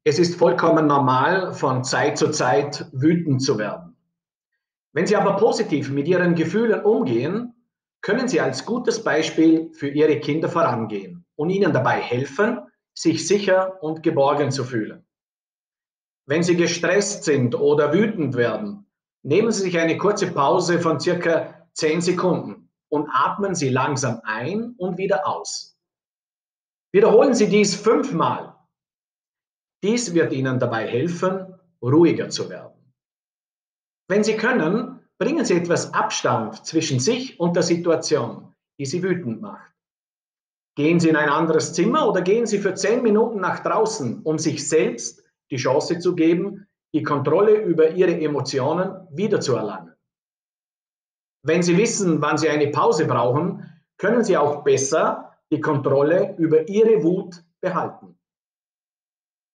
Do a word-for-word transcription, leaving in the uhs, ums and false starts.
Es ist vollkommen normal, von Zeit zu Zeit wütend zu werden. Wenn Sie aber positiv mit Ihren Gefühlen umgehen, können Sie als gutes Beispiel für Ihre Kinder vorangehen und ihnen dabei helfen, sich sicher und geborgen zu fühlen. Wenn Sie gestresst sind oder wütend werden, nehmen Sie sich eine kurze Pause von circa zehn Sekunden und atmen Sie langsam ein und wieder aus. Wiederholen Sie dies fünfmal. Dies wird Ihnen dabei helfen, ruhiger zu werden. Wenn Sie können, bringen Sie etwas Abstand zwischen sich und der Situation, die Sie wütend macht. Gehen Sie in ein anderes Zimmer oder gehen Sie für zehn Minuten nach draußen, um sich selbst die Chance zu geben, die Kontrolle über Ihre Emotionen wiederzuerlangen. Wenn Sie wissen, wann Sie eine Pause brauchen, können Sie auch besser die Kontrolle über Ihre Wut behalten.